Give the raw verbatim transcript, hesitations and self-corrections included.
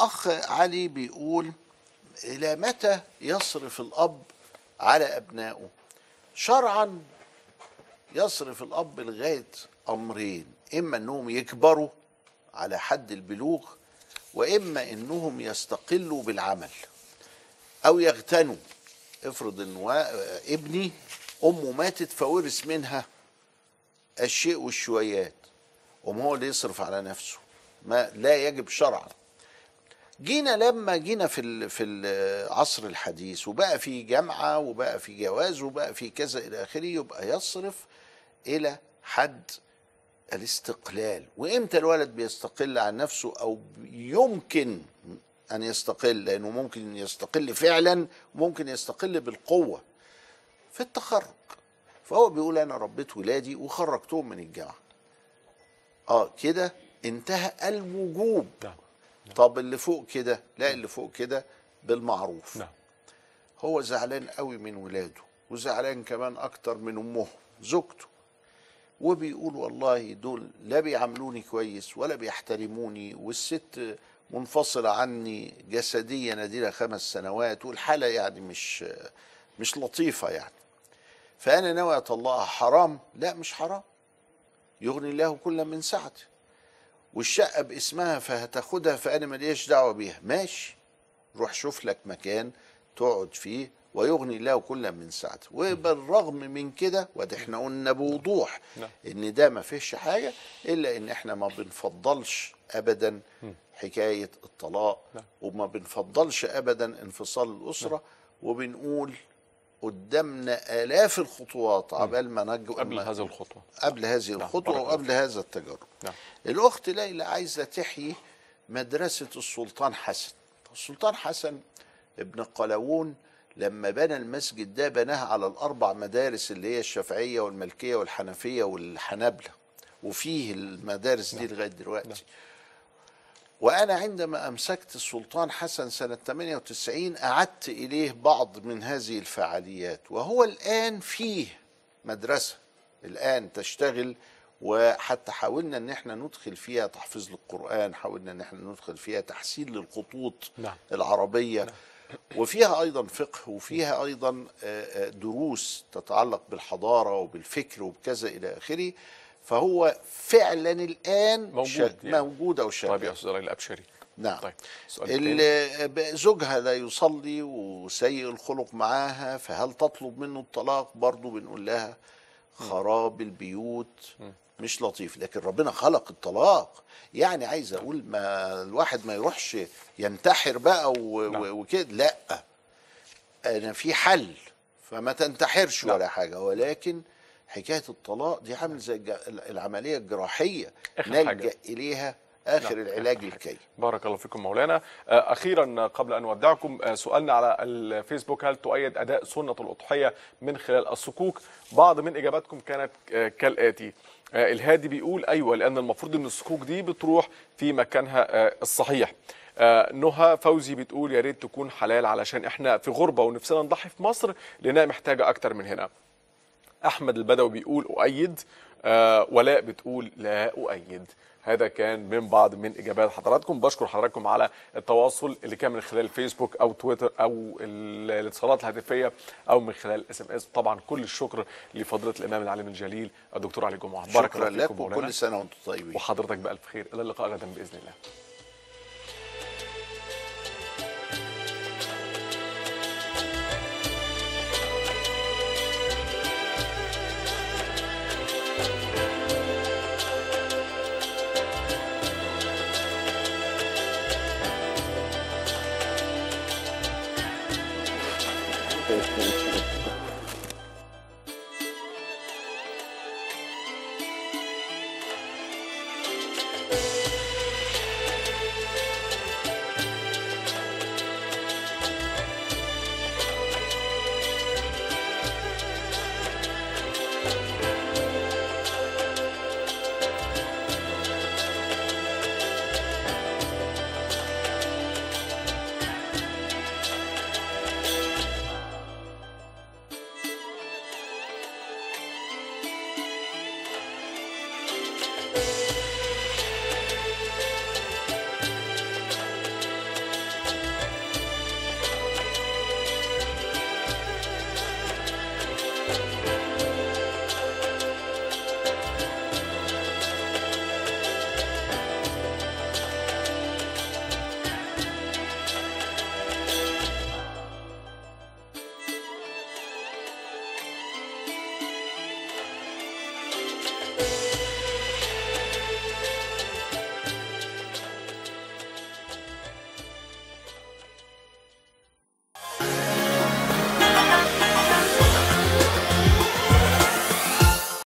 الأخ علي بيقول إلى متى يصرف الأب على أبنائه؟ شرعا يصرف الأب لغاية أمرين، إما أنهم يكبروا على حد البلوغ، وإما أنهم يستقلوا بالعمل أو يغتنوا. افرض أن ابني أمه ماتت فورث منها الشيء والشويات، وما هو اللي يصرف على نفسه، ما لا يجب شرعا. جينا لما جينا في في العصر الحديث وبقى في جامعه وبقى في جواز وبقى في كذا الى اخره، يبقى يصرف الى حد الاستقلال. وامتى الولد بيستقل عن نفسه او يمكن ان يستقل؟ لانه ممكن يستقل فعلا وممكن يستقل بالقوه في التخرج. فهو بيقول انا ربيت ولادي وخرجتهم من الجامعه، اه كده انتهى الوجوب. نعم. طب اللي فوق كده؟ لا، اللي فوق كده بالمعروف. نعم. هو زعلان قوي من ولاده، وزعلان كمان اكتر من امه زوجته، وبيقول والله دول لا بيعاملوني كويس ولا بيحترموني، والست منفصلة عني جسديا اديلها خمس سنوات، والحالة يعني مش مش لطيفة يعني. فأنا ناوي أطلقها. حرام؟ لا مش حرام، يغني الله كل من سعته. والشقة باسمها فهتاخدها، فأنا ماليش دعوة بيها. ماشي، روح شوف لك مكان تقعد فيه ويغني الله كل من سعته. وبالرغم من كده، وده احنا قلنا بوضوح ان ده ما فيش حاجة، الا ان احنا ما بنفضلش ابدا حكاية الطلاق، وما بنفضلش ابدا انفصال الاسرة، وبنقول قدامنا آلاف الخطوات عبال ما نجو قبل هذه الخطوة قبل هذه الخطوة وقبل هذا التجرب. نعم. الأخت ليلى عايزة تحيي مدرسة السلطان حسن. السلطان حسن ابن قلاوون لما بنى المسجد ده بناها على الأربع مدارس اللي هي الشافعية والمالكية والحنفية والحنابلة، وفيه المدارس دي لغاية دلوقتي. نعم. وأنا عندما أمسكت السلطان حسن سنة ثمانية وتسعين أعدت إليه بعض من هذه الفعاليات، وهو الآن فيه مدرسة الآن تشتغل، وحتى حاولنا ان احنا ندخل فيها تحفيظ للقرآن، حاولنا ان احنا ندخل فيها تحسين للخطوط نعم. العربية نعم. وفيها ايضا فقه، وفيها ايضا دروس تتعلق بالحضارة وبالفكر وبكذا الى اخره. فهو فعلا الان موجود يعني. موجود او شغال. طيب يا استاذ الابشري. نعم. طيب. زوجها لا يصلي وسيء الخلق معاها، فهل تطلب منه الطلاق؟ برضو بنقول لها خراب البيوت مش لطيف، لكن ربنا خلق الطلاق. يعني عايز اقول ما الواحد ما يروحش ينتحر بقى وكده، لا، انا في حل، فما تنتحرش ولا حاجه. ولكن حكايه الطلاق دي عامل زي العمليه الجراحيه نلجأ اليها آخر نعم. العلاج الكي. بارك الله فيكم مولانا. أخيرا قبل أن نودعكم، سؤالنا على الفيسبوك: هل تؤيد أداء سنة الأضحية من خلال الصكوك؟ بعض من إجاباتكم كانت كالآتي: الهادي بيقول أيوة، لأن المفروض أن الصكوك دي بتروح في مكانها الصحيح. نهى فوزي بتقول يا ريت تكون حلال علشان احنا في غربة ونفسنا نضحي في مصر لأنها محتاجة أكتر من هنا. أحمد البدوي بيقول أؤيد. ولاء بتقول لا أؤيد. هذا كان من بعض من اجابات حضراتكم. بشكر حضراتكم على التواصل اللي كان من خلال فيسبوك او تويتر او الاتصالات الهاتفيه او من خلال الاس ام اس. طبعا كل الشكر لفضيله الامام العالم الجليل الدكتور علي جمعه. بارك الله فيكم، وكل سنه وانتم طيبين، وحضرتك بالف خير. الى اللقاء غدا باذن الله.